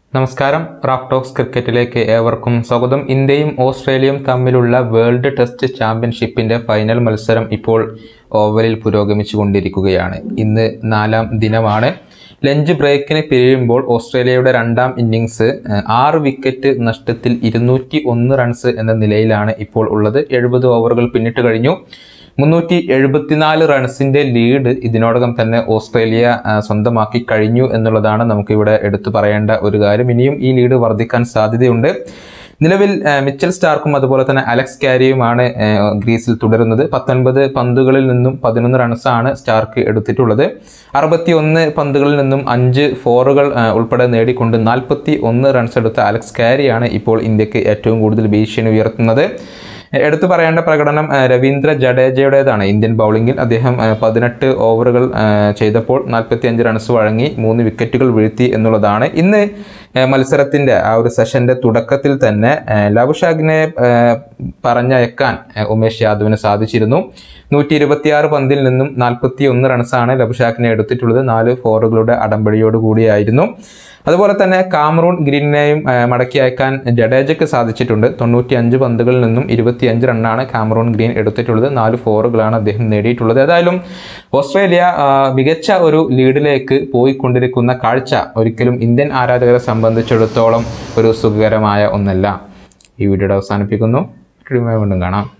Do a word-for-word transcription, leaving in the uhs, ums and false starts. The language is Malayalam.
നമസ്കാരം, റാഫ് ടോക്സ് ക്രിക്കറ്റിലേക്ക് ഏവർക്കും സ്വാഗതം. ഇന്ത്യയും ഓസ്ട്രേലിയയും തമ്മിലുള്ള വേൾഡ് ടെസ്റ്റ് ചാമ്പ്യൻഷിപ്പിന്റെ ഫൈനൽ മത്സരം ഇപ്പോൾ ഓവലിൽ പുരോഗമിച്ചുകൊണ്ടിരിക്കുകയാണ്. ഇന്ന് നാലാം ദിനമാണ്. ലഞ്ച് ബ്രേക്കിന് പിരിയുമ്പോൾ ഓസ്ട്രേലിയയുടെ രണ്ടാം ഇന്നിങ്സ് ആറ് വിക്കറ്റ് നഷ്ടത്തിൽ ഇരുന്നൂറ്റി ഒന്ന് റൺസ് എന്ന നിലയിലാണ് ഇപ്പോൾ ഉള്ളത്. എഴുപത് ഓവറുകൾ പിന്നിട്ട് കഴിഞ്ഞു. മുന്നൂറ്റി എഴുപത്തിനാല് റൺസിന്റെ ലീഡ് ഇതിനോടകം തന്നെ ഓസ്ട്രേലിയ സ്വന്തമാക്കി കഴിഞ്ഞു എന്നുള്ളതാണ് നമുക്കിവിടെ എടുത്തു പറയേണ്ട ഒരു കാര്യം. ഇനിയും ഈ ലീഡ് വർദ്ധിക്കാൻ സാധ്യതയുണ്ട്. നിലവിൽ മിച്ചൽ സ്റ്റാർക്കും അതുപോലെ തന്നെ അലക്സ് കാരിയുമാണ് ഗ്രീസിൽ തുടരുന്നത്. പത്തൊൻപത് പന്തുകളിൽ നിന്നും പതിനൊന്ന് റൺസാണ് സ്റ്റാർക്ക് എടുത്തിട്ടുള്ളത്. അറുപത്തി ഒന്ന് പന്തുകളിൽ നിന്നും അഞ്ച് ഫോറുകൾ ഉൾപ്പെടെ നേടിക്കൊണ്ട് നാൽപ്പത്തി ഒന്ന് റൺസ് എടുത്ത അലക്സ് കാരിയാണ് ഇപ്പോൾ ഇന്ത്യക്ക് ഏറ്റവും കൂടുതൽ ഭീഷണി ഉയർത്തുന്നത്. എടുത്തു പറയേണ്ട പ്രകടനം രവീന്ദ്ര ജഡേജയുടേതാണ്. ഇന്ത്യൻ ബൗളിംഗിൽ അദ്ദേഹം പതിനെട്ട് ഓവറുകൾ ചെയ്തപ്പോൾ നാൽപ്പത്തി അഞ്ച് റൺസ് വഴങ്ങി മൂന്ന് വിക്കറ്റുകൾ വീഴ്ത്തി എന്നുള്ളതാണ്. ഇന്ന് മത്സരത്തിൻ്റെ ആ ഒരു സെഷന്റെ തുടക്കത്തിൽ തന്നെ ലബുഷാഗിനെ പറഞ്ഞയക്കാൻ ഉമേഷ് യാദവിന് സാധിച്ചിരുന്നു. നൂറ്റി ഇരുപത്തിയാറ് പന്തിൽ നിന്നും നാൽപ്പത്തി ഒന്ന് റൺസാണ് ലബുഷാഗിനെ എടുത്തിട്ടുള്ളത്. നാല് ഫോറുകളുടെ അടമ്പടിയോട് കൂടിയായിരുന്നു. അതുപോലെ തന്നെ കാമറൂൺ ഗ്രീനെയും മടക്കി അയക്കാൻ ജഡേജയ്ക്ക് സാധിച്ചിട്ടുണ്ട്. തൊണ്ണൂറ്റി അഞ്ച് പന്തുകളിൽ നിന്നും ഇരുപത്തിയഞ്ച് റണ്ണാണ് കാമറൂൺ ഗ്രീൻ എടുത്തിട്ടുള്ളത്. നാല് ഫോറുകളാണ് അദ്ദേഹം നേടിയിട്ടുള്ളത്. ഏതായാലും ഓസ്ട്രേലിയ മികച്ച ഒരു ലീഡിലേക്ക് പോയിക്കൊണ്ടിരിക്കുന്ന കാഴ്ച ഒരിക്കലും ഇന്ത്യൻ ആരാധകരെ സംബന്ധിച്ചിടത്തോളം ഒരു സുഖകരമായ ഒന്നല്ല. ഈ വീഡിയോയുടെ അവസാനിപ്പിക്കുന്നു. വീണ്ടും കാണാം.